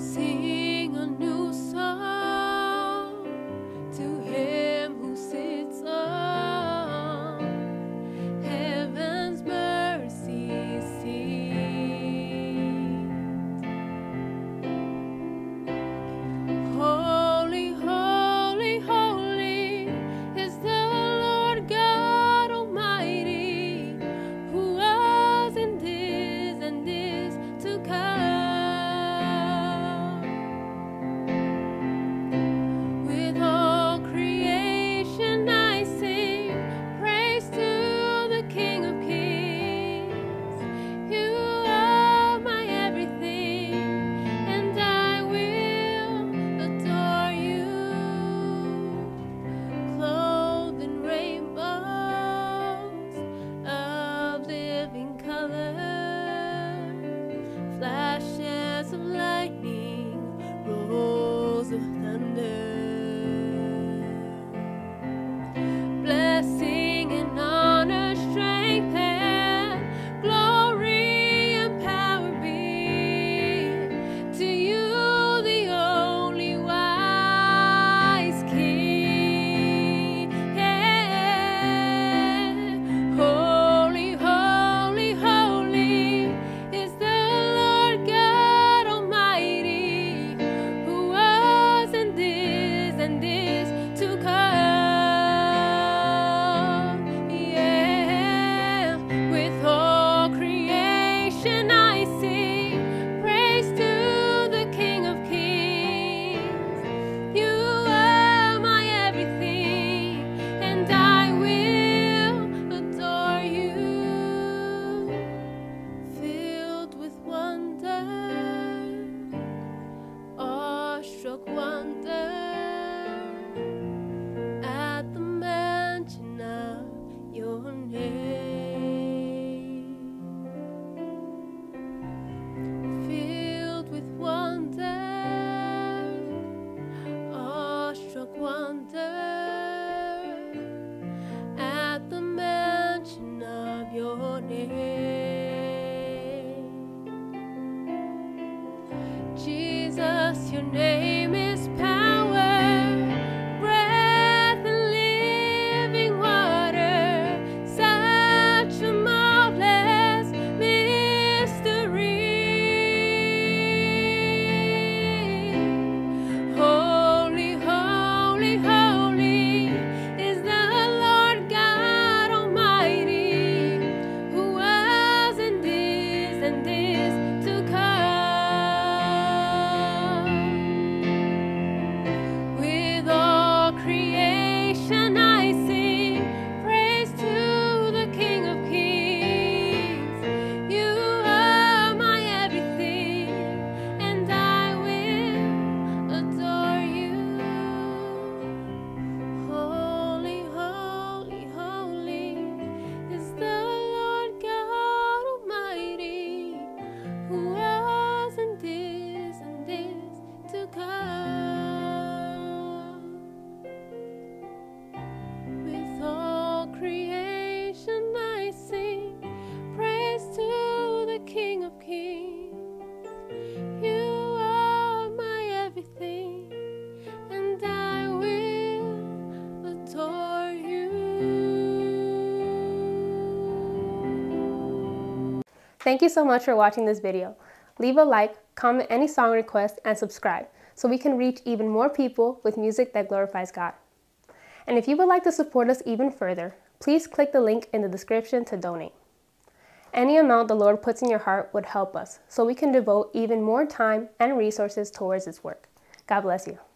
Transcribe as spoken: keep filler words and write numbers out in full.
Sing a new song to him who sits on heaven's mercy seat. Holy, holy, holy is the Lord God Almighty, who was and is and is to come. With all creation I sing praise to the King of Kings. You are my everything, and I will adore you. Clothed in rainbows of living color, flashes of lightning, rolls of thunder. Blessing and honor, strength and glory and power be to you, the only wise King. Yeah. Holy, holy, holy is the Lord God Almighty, who was and is and is to come. Yeah. With all creation I sing praise to the King of Kings. You are my everything, and I will adore you. Filled with wonder, awestruck wonder at the mention of your name. Filled with wonder, awestruck wonder at the mention of your name. Jesus, your name is power, breath and living water, such a marvelous mystery. Holy, holy, holy is the Lord God Almighty, who was and is and is to come. With all creation I sing praise to the King of Kings. You are my everything, and I will adore you. Holy, holy, holy is the Lord God Almighty, who was and is and is to come. With all creation I sing praise to the King of Kings. You are my everything, and I will adore you. Thank you so much for watching this video. Leave a like, comment any song request, and subscribe so we can reach even more people with music that glorifies God. And if you would like to support us even further, please click the link in the description to donate. Any amount the Lord puts in your heart would help us so we can devote even more time and resources towards His work. God bless you.